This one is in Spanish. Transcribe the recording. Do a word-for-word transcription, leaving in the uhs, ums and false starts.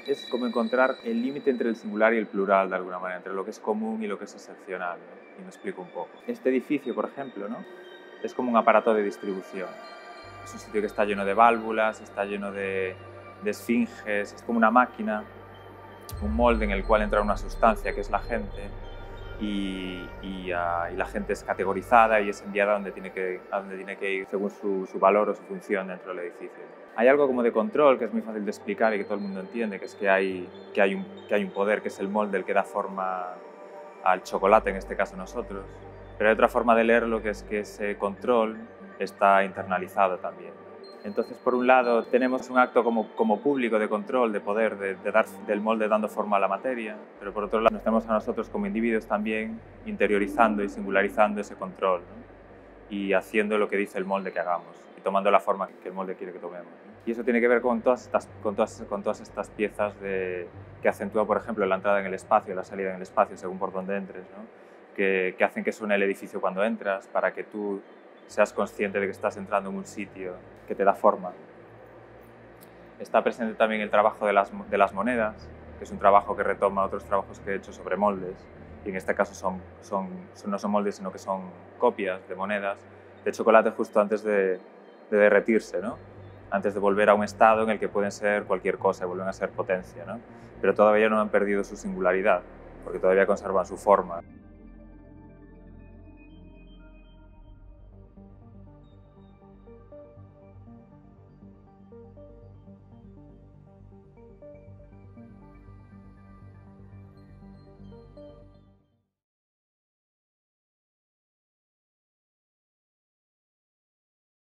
Es como encontrar el límite entre el singular y el plural, de alguna manera, entre lo que es común y lo que es excepcional, ¿no? Y me explico un poco. Este edificio, por ejemplo, ¿no? Es como un aparato de distribución. Es un sitio que está lleno de válvulas, está lleno de, de esfinges, es como una máquina, un molde en el cual entra una sustancia que es la gente y, y, uh, y la gente es categorizada y es enviada a donde tiene que, a donde tiene que ir según su, su valor o su función dentro del edificio. Hay algo como de control que es muy fácil de explicar y que todo el mundo entiende, que es que hay, que hay, un, que hay un poder, que es el molde el que da forma al chocolate, en este caso nosotros. Pero hay otra forma de leerlo, que es que ese control está internalizado también. Entonces, por un lado, tenemos un acto como, como público de control, de poder, de, de dar del molde dando forma a la materia, pero por otro lado nos tenemos a nosotros como individuos también interiorizando y singularizando ese control, ¿no? Y haciendo lo que dice el molde que hagamos y tomando la forma que el molde quiere que tomemos, ¿no? Y eso tiene que ver con todas estas, con todas, con todas estas piezas de, que acentúan, por ejemplo, la entrada en el espacio, la salida en el espacio, según por donde entres, ¿no? que, que hacen que suene el edificio cuando entras, para que tú seas consciente de que estás entrando en un sitio que te da forma. Está presente también el trabajo de las, de las monedas, que es un trabajo que retoma otros trabajos que he hecho sobre moldes, y en este caso son, son, son, no son moldes, sino que son copias de monedas de chocolate justo antes de, de derretirse, ¿no? Antes de volver a un estado en el que pueden ser cualquier cosa, vuelven a ser potencia, ¿no? Pero todavía no han perdido su singularidad, porque todavía conservan su forma.